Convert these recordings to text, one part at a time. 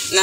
Na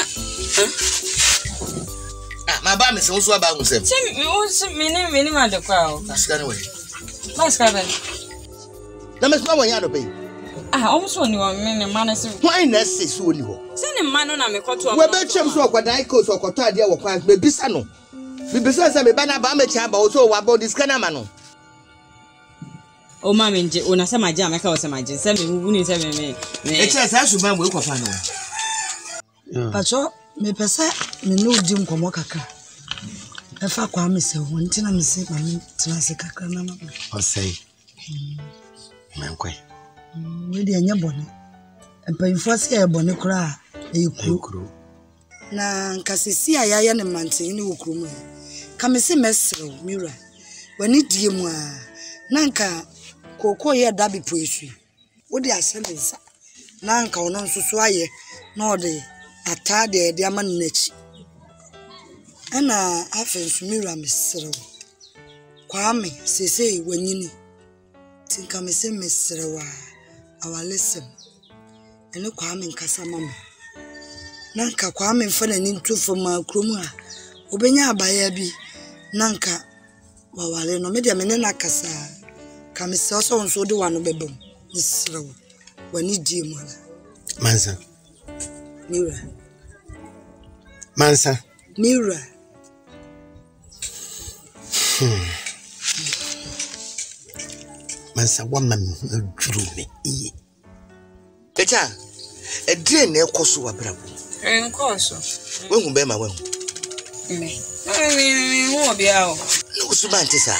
my bam is also about himself. Mini man the crowd. That's kind of way. Mas Kevin. Let me smell when you are pay. Almost only 1 minute, man. Why not say so? Send a man on a cotton. We're better chums or what I call or Cotadia or Quack, baby Sano. Besides, I'm a banner bamacha also about this kind of man. Oh, mammy, when I saw my jam, I call some magic. Send me who needs 7 minutes. It's as I should man will find one. But so, me pesa, me no dim komokaka. If I kwame se, one thing I'm saying, I'm Transikaka. Or say, Manque. We did a bonnet. And pay first air bonnet cry, a crew. Na nkasisi ayaya ne mante ne wokromu kamese mesro mira wani die mu a nanka koko ye dabi poisu wodi asemesa nanka ono nsoso aye na odi atade de ama nachi ana afensu mira mesro kwame sese wanyini tinka mese mesro wa awalesem ene kwame nkasa mama nanka kwame mfana ni ntufo ma kromu a obenya abaya bi nanka wawale no media mene nakasa kamisa so nso de wano bebom nisrew wani die mu ala Mansa mira Mansa mira Mansa woman drew me Echa e drain na ekoso wa brabo Enkoso. Wehu be ma wehu. Me who be out. No subanti sa.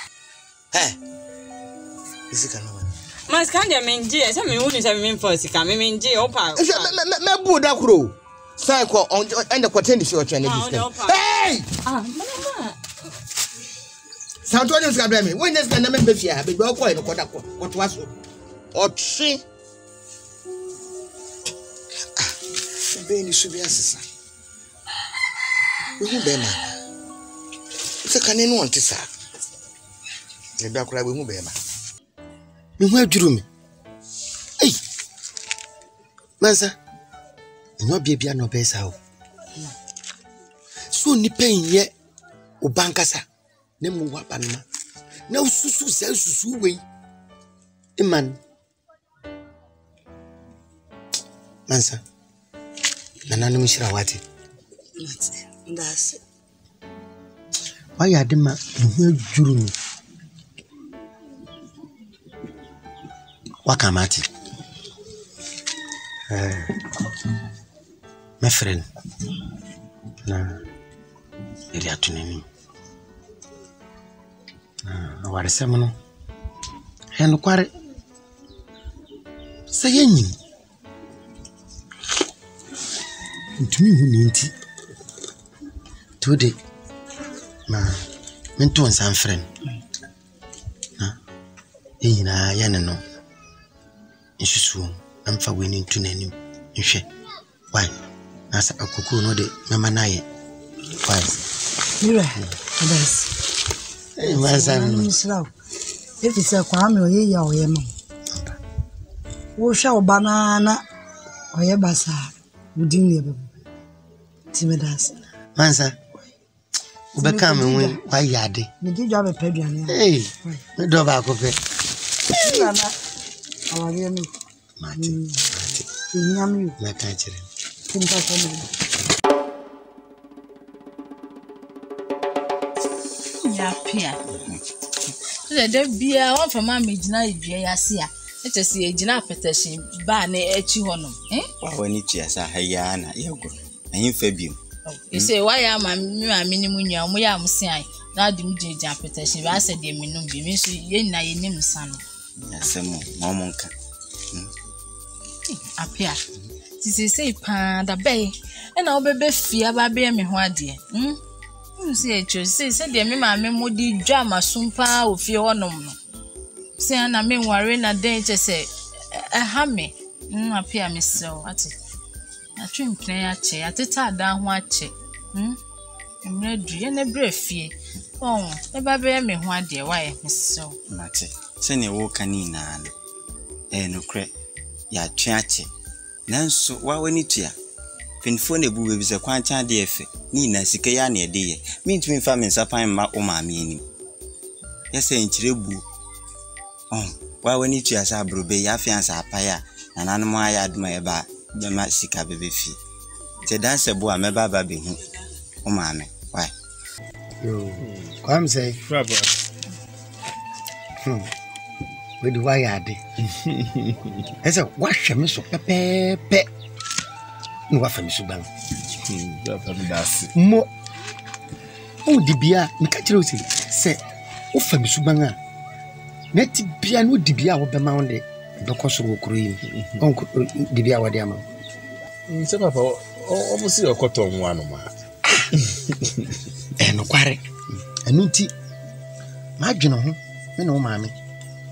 Isika no. Mas kan dia menji, say me who ni say me for sika, me menji opa. Me bu da kuro. Sai ko on the quarter show twa na business. Hey! Mama. Santo ni sika bra me. When this na me be fia, be go ko e no kwada ko. Kotwa so. Otwe. Beni subi asisa. Wehu be ma. Se kanenu onte sa. Le da kura wehu be ma. Me hu adwuru me. Ei. Mansa. Enyo bia no be sa o. So ni pen ye o bankasa. Ne mu wa banma. Na ususu se ususu we. Iman. Mansa. Nananu mishira wati. Ndase. Why adema nhu adwuru mi. Wakamati. My friend. Na iri atuneni. Aware semono. Henu kware. Sayenyi. Ntumi hu ni nti today ma mento on san friend na eyina ya ne no nsusu amfa we ni ntu nanim nhwe why asa akoko no de mama naye why mira adas mansa misraw efi se kwame oye ya oye ma wo hwa obanana oye basa udin ye bebe Timedas. Mansa. Ubeka me wen wa yade. Me di jwa be peduane. Hey. Me do ba ko pe. Nana. Awale mi. Mate. Nyam yu. Na ka chire. Tinta ko me. Ya pia. De bia won fa ma me gina ibia ya se a. Eche se egina apetahye ba na echi honom. Wa wani tiasa haya na yego. Ayin fabio. You say why am I minimum ya mo ya msian na de mu jeja apetahye ba se de minum bi mi so ye na ye nim san. Asemo mo nka. Apia. Ti say pa da be e na obebe fia ba be me ho ade. Se echo se de me ma me modi dwa masumpa ofie honom no. Se na me nware na den che se ha me. Apia me so ati. Atwin plan ya che ateta ada ho ache. Emre du ye na brefie. E ba be me ho ade wa ye me so. Mate. Se ne wo kanina no. No kre ya twe ache. Nanso wa wani tua. Pinfo ne bu we bi se kwanchan de efe. Ni na sika ya na ede ye. Me ntumi fa me nsapan ma o ma me anim. Yese nchire bu. Wa wani tu asa brobe ya fiansa apaya. Na nanom aya aduma ye ba be ma sika bebe fi. Te danse bo a me baba be hu. O ma me. Why? Yo. Kwam say. Bravo. We do why ade. Esa wa hwe me so pepepe. No wa fa me so ban. Da fa me das. Mo. O di bia, me ka kire o se o fa me so ban a. Na ti bia no di bia wo be ma wonde. Do kosoro okoro yi. On di bia wo de ama. Se papa o mo si okoto nwa no ma. No kware. Anu nti ma dwene ho me na o ma me.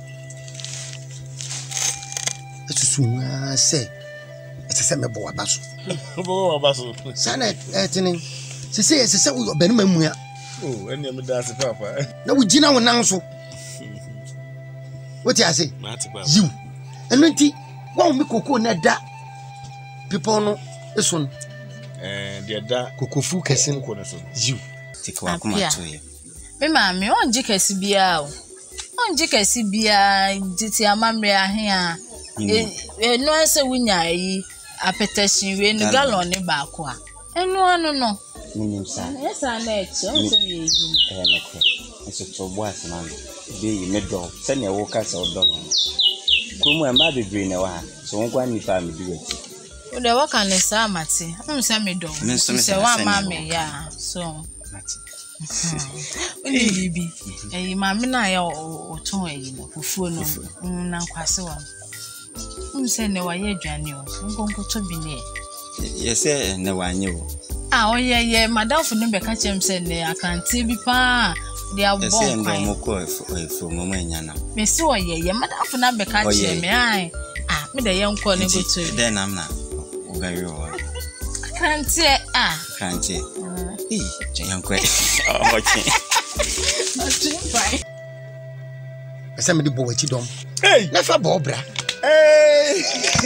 Esusunwa se ese me bo abaso. Bo abaso. Sana etini. Se wo benu mamua. Oh, eni me da se papa. Na wo gina wo nan so. What you say? You. Enu nti wa me koko na da. People no esun. Dia da kokofu kese ko na so. You. Tikwa kuma to ye. Me mami onji kesi bia o. Onji kesi bia diti amamre ahe a. No ase wunya yi apeteshin we no gallon ni ba ko a. Enu anu no. Minimsa. Esa na eche on se ye yi. Na ko. Eso TOGBUI asman. Be yi me do. Se ne wo ka se odo no. Kumu e ma bebre ne wa. So won kwa ni fa me di wati. O de waka ne sa mate. Se me do. Se wa ma me ya. So Oni bibi. Mami na ya oton eyi no fufuo no na nkwase wa. Se ne wa ye adwane o. Nkonko to bi ne. Yese ne wa anye o. Oye madam fu ne be ka chem se ne akante bi pa dia bon kwa. Yese ndo mo ko efo mo nya na. Me se oye madam fu na be ka chem me ai. Me de ye nko ne go to. De nam na. Very well. Kante Kante. Yankwe. Okay. Fine. Esa me di bo wachi dom. Hey, na fa bo bra. Hey.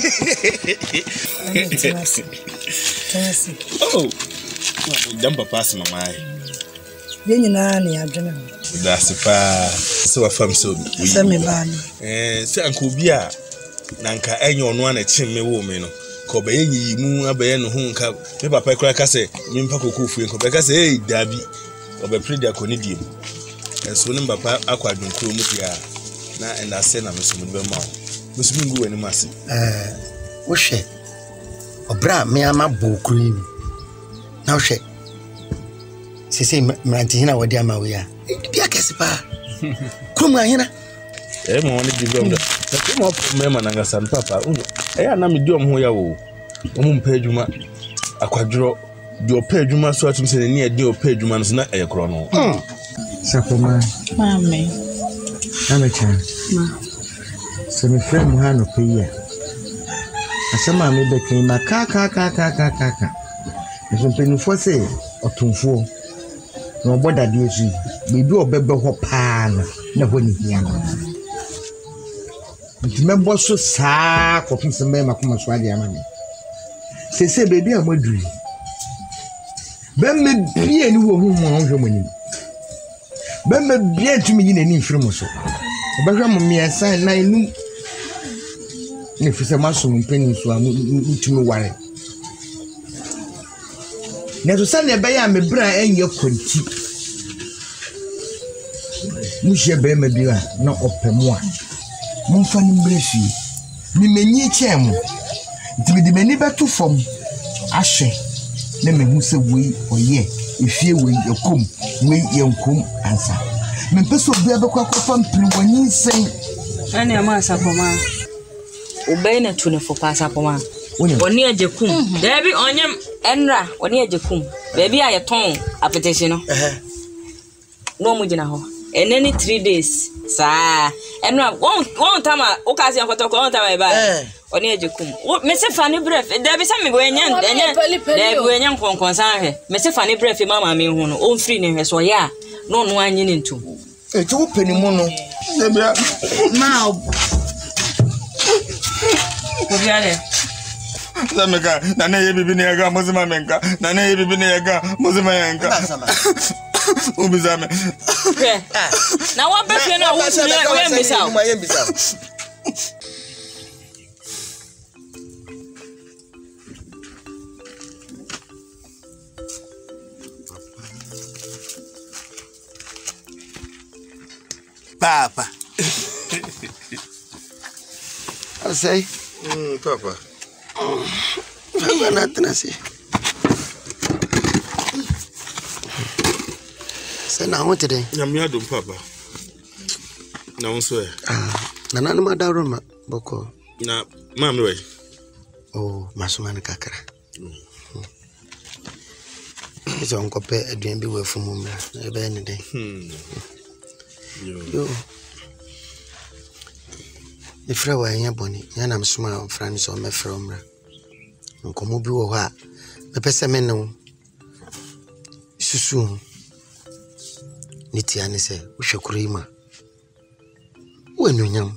Oh. Jamba pass mama. Ye nyina na ya dwene. Da se pa so afam so. Se me ba no. Se anko bi a na nka enye ono ana chim me wo me no. Ko be yi mu abaye no hu nka me papa kura ka se me mpa kokofu ko be ka se hey dabi obe predi akoni dim enso ne papa akwadun kuro mu dia na enda se na mesumu be ma mesumu ngu wani mase wo hwe obra me ama bo kuro yi na wo hwe sese mranti hina wodi ama we a bia kese pa kuro mu ahina mo woni di gomda na mo me mananga san papa uno na me di omho ya wo omu mpa adwuma akwadro di opa adwuma so atum se ne adi opa adwuma no na eyekro no Sapoma mami amacha se me frem ha no pe ya asema me bekin ma ka so penufo se otumfo no boda de esu bebi obebe ho pa na ho ni hia no ntimebo so saa kopin se me makoma so ade amane se bebi amaduri bemme bia ni wo hu mo hwo mani bemme bia tumi yi nani mfiri so obehwa mo miasa na inu ne fise maso mpeni so amutumi ware ne so sane be ya me bra enye kwanti muhye be ma bi na opemu a momfa ni mbrefi mi menyi chemu ntimi di meni beto fom ahwe na mehu se wei oye efie wei ekom wei yenkom ansa mempeso bia bekwa kofa mpiri wani sen ani ama asapoma obey na tune for pasapoma woni ajekum debi onyem enra woni ajekum baby ayeton apetition no mu gina ho eneni 3 days sa enra won tama o kasi ankoto ko won tama ba woni ajekum me se fani bref debi se me go enyan debi enyan konkon san he me se fani bref mama me hu no o free ne hwe so ya no no anyi ne ntu ti wo peni mu no bia ma obiale Sameka, Nana Bibinaga, Mosmamenka, Nana Bibinaga, Mosmayanka. Ubizame. Now what better now? What's the Papa. I say, Papa. Papa, nothing I say. Say now what today? I'm your Papa. Now, swear. Nana, no matter what, Boko. Now, Mammy. Oh, Masumana Kakara. It's Uncle Pet, a dream beware from Mumma, a bad day. Yo. If I were a bonny, and I'm small, friends on my from Uncle Mobu or what? The Pessameno Susu Nitiani say, we shall creamer. When you young,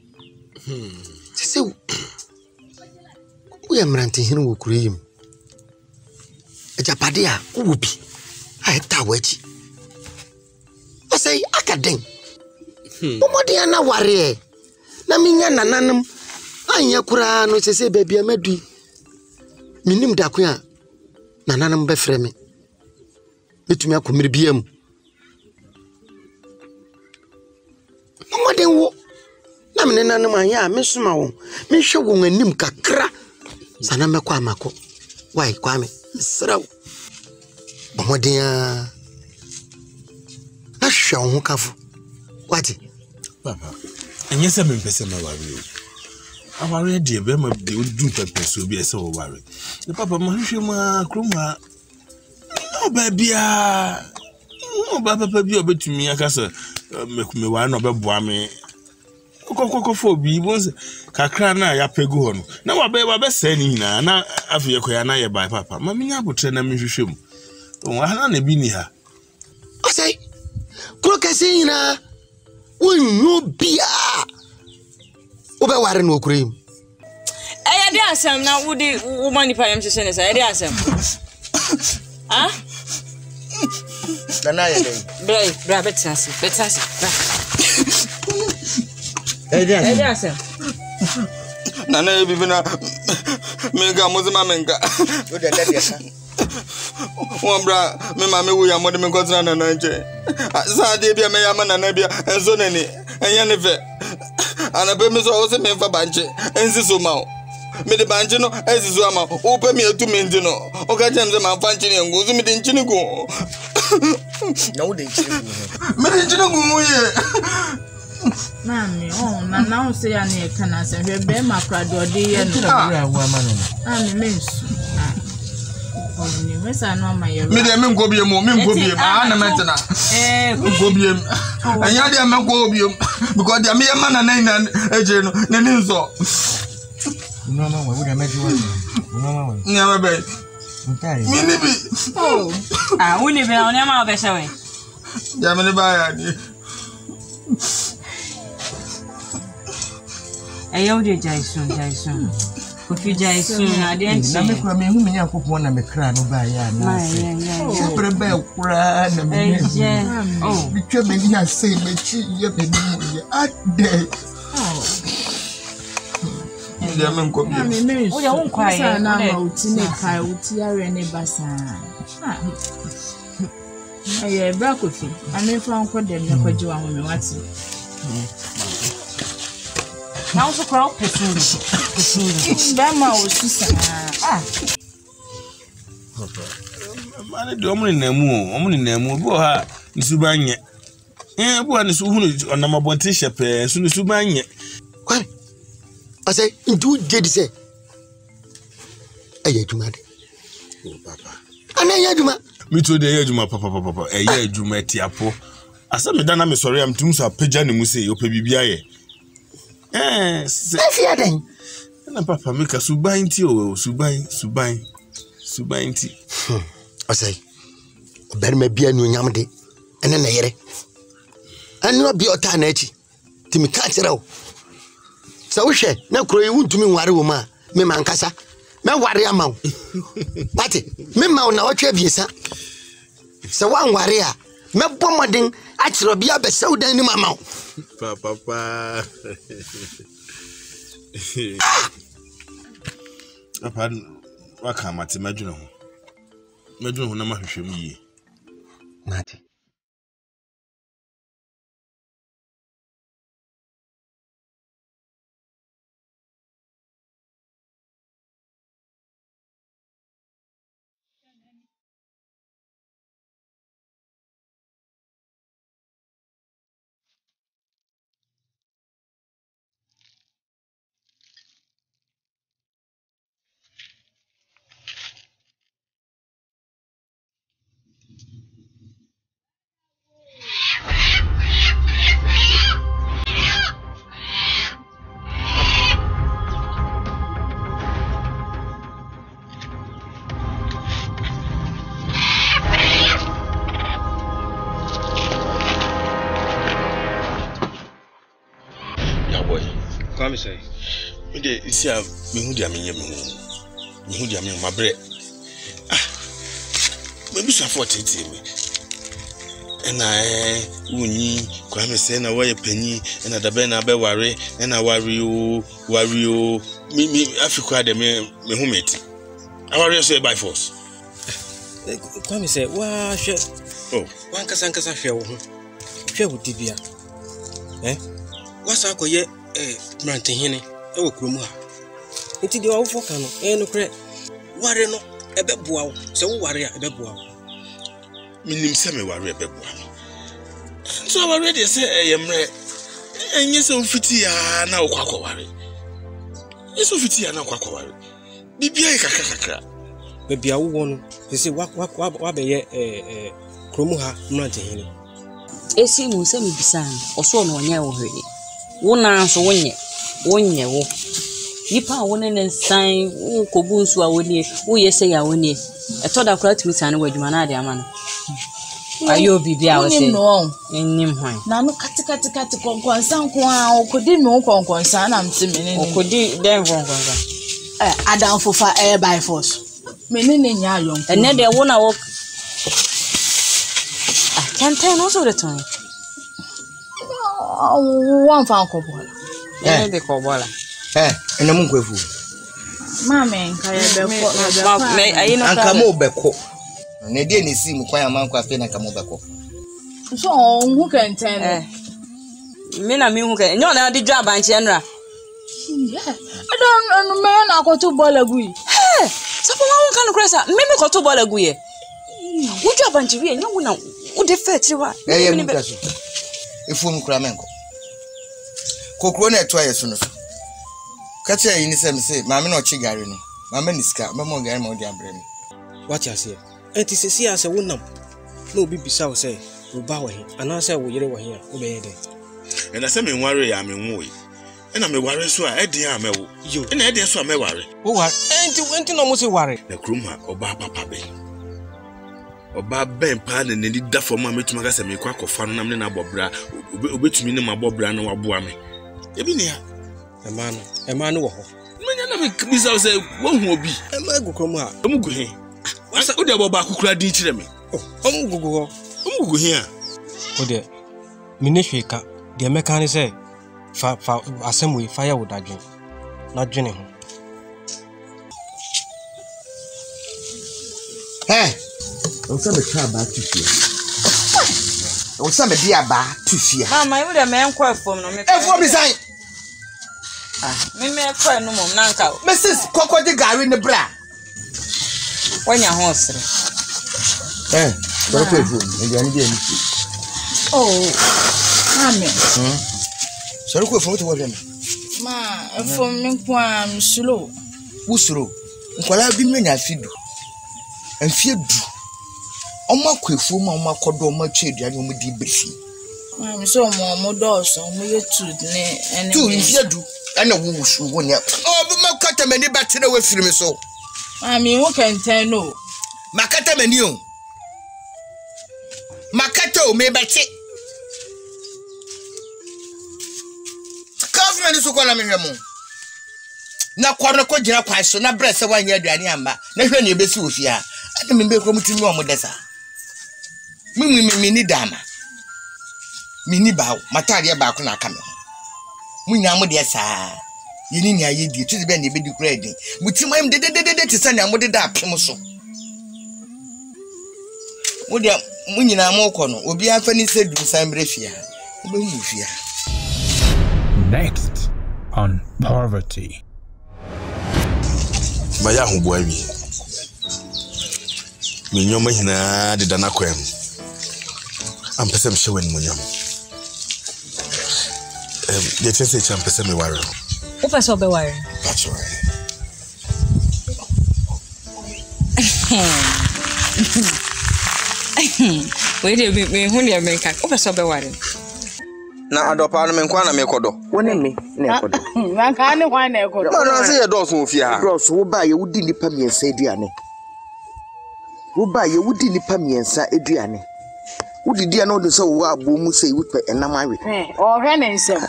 say, we are ranting him with cream. A Japadia, whoopee. I had Tawachi. I say, Akadeng. Omodiana warrior. Na minya nananum. Anya kura no se baby amadu. Minim da ko a nananum be frɛ me. Betumi akomiri biam. Omoden wo. Na me nananum anya me soma wo. Me hwɛ wo anim kakra. Sana me kwa amako. Why kwame? Sraw. Omoden a. Ahwɛ wo ho kafo. What? Papa, and yes, I'm in person. I worry, dear, Bema, they would do pepper, so be so worried. The Papa Mahishima, Kruma, oh, baby, oh, Papa, be a bit to me, I guess, make me one of a boame. Cocophobia was Kakrana, Yapegon. Now, I bear my best saying, now, after your Koyana by Papa, Mammy, I would train a musician. Oh, I don't be near. I say, Crocasina. No beer. Oba ware no cream. I dey asem na wo dey woman nipa yam hye ne say I dey asem. Ah? Na ya dey. Bra betasi. I dey asem. Nana bibina mega mozima menga. O dey dey. Wambra me mama wo ya mo de me kotra na nanje sa de bia me ya ma na bia enzo nani enya ne fe ana be me so o se me fa banche enzi so ma me de banche no enzi so ama o pe me etu me ndi no o ka jem se ma fa nchi ne ngu so me de nchi ne gu na wo de nchi ne gu me de nchi ne gu mu ye Mami, na o se ya ne kana se hwe be makra de ode ye no me mensu me de me go biem na metena go biem anya de me go biem because de me yama na nan eje no ne ni nso no we de meji wa no nya be mi ni bi uni be on yama be shewe ya me ne ba ya ni ayo de Jason Kofi Jason adianti na me kura me hu me yakopon na me kra no ba ya na se pre ba kura na me bitwa me ni asai me chi ye be ni mu ye ade ya me nko bi o ya won kwai na ma uti ne kai uti are ne basa aye bra Kofi ame fa nko dem ne kwaji wa ho me wati now so crowd person Bama o sisa mane de omuni namu bo ha nisubanye bo ne so hunu onamabonte shepe so nisubanye kwani I say into jedi say aye adwuma de oh papa ana aye adwuma mi to de aye adwuma papa aye adwuma tiapo asa me dana me sori am tum so apagya ne mu say opa bibia ye Sofia den. Na papa make a subain ti o subain ti. I say. Ober me bia nu nyam de. Ene na yere. Anu obi ota na achi. Ti me ka kire o. Sa wo hwe na kuro yi wuntumi nware wo ma me mankasa. me ware ama Pati me ma na otwa biesa se wan ware a me bomoden akiro bia be sewdan ni mama papa apa waka mate madwene ho na mahwehwem yi mate Kwame say me dey isi a me hu dia menye me hu dia me mabre me bi safo tete me ena wunyi Kwame say na waye panyi ena da be na be ware ena ware o me Africa de me hu meti aware so by force Kwame say wa hwe wan kasa hwe wo ho hwe wo dibia wasa akoye MFANTHEHENE ewo kromu ha enti de wo foka no no kre ware no ebeboa wo se wo ware a ebeboa wo minim se me ware ebeboa so ware de se yemre enye se ofiti ya na okwa ware eso ofiti ya na okwa ware bibia kakakaka bibia wo no se wa be ye kromu ha MFANTHEHENE esi mu se me bisan oso no onye wo hwe wona so wonye wo nipa wona ne nsan wo kobu nsu a woni wo yese ya woni etoda kura tumi san wo adwuma na ade ama no ayo bibia wo se nnim hwan na no kati konkonsan ko a okodi me konkonsan na mtime ne okodi den konkonsan adam fofa by force me ne nya ayon ene de wona wo kante no so de ton one fan kobola de kobola ena mun kwefu mama nka ye me ayino ka anka mo beko ne de ne si mu kwan amanko afi na nka mo beko so hu kenten me na mi hu ke nyo na de dwa banche enra adon me na akoto bola gui so for one kan kresa me koto bola gui e wo dwa banche wi enyo wo na wo de fetri wa ye mu kaso efum kura menko kokro na eto ayeso no kacha yi ni se maame na ochi gare ni maame ni ska mama gare ma odi abre mi what you say enti se ase wonam na obi bisa wo say wo ba wo he ana say wo yere wo he a wo be ye de ena se me nware ya me nwo yi ena me ware so a edi a mewo yo ena edi so a me ware wo ware enti no mo se ware na kruma oba papa be oba ben pa na ne da fo ma metuma ka se me kwa kofa no nam ne na bobra obetumi ne ma bobra na waboa me ebi ne ya emano wo ho menya na me bisa se wo hu obi emagu kromu ha omugu he wasa odi aboba akukura din kire me omugu he a odi mine hweka de meka ne se fa asemwe fa ya wodadwen na dwene ho Osa be try back to fear. Osa me dia ba to fear. Mama, you dey me enko efom no me. Efom design. Me ekọ no mom na nka. Mrs. Kokodi gari ne bra. Wanya ho osere. Bro ko efom, ndi ani dey ni. Oh. Amen. Sori ko efom to wo dem. Ma, efom me nko am slow. Usuro. Nkwala bi menya fidu. Enfie du. Oma kwefu ma oma kodo oma twedua ne oma di befi. Ma so mo do so mo yetu ne ene. Tu enfie du. Ana wo wusu wo ne. Be makata mani batere we firi me so. Ma mi wo kenten no. Makata mani o. Makata o me bate. Government so kola me hwemo. na kwano ko gyina kwan so na brɛ sɛ wanya aduane amba na hwɛ ne ebesi ofia ade me be ko mutimi o mo desa mi ni dama mi ni bawo matade ba ko na aka me munya mo de saa yini nya yedi to be na ebedi kura edin mutim am de te sɛ na mo de da apem so mo de munyina mo kɔ no obi afa ni sɛ du san brefia obe hu fia. Next on poverty. Baya hu boa wi. Me nyoma hina de dana kwam. Am pese me hwe ni monyam. Ye tese cha pese me ware. O pese obe ware. That's right. Wait a bit, me hu ne America. O pese obe ware. Na adopa no me nkwa na me kodo. Wone me na kodo. Na ka ne hwan na ekodo. Ma no se ye do so ofia ha. Bro so wo ba ye wudi nipa miensa aduane. Wo ba ye wudi nipa miensa aduane. Wudi dia na wo so wo abo mu sei wo pe enam awe. O hwe ne nsem.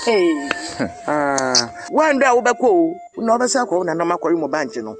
Wanda wo beko o na obesa akọ na nam akọri mo banche no.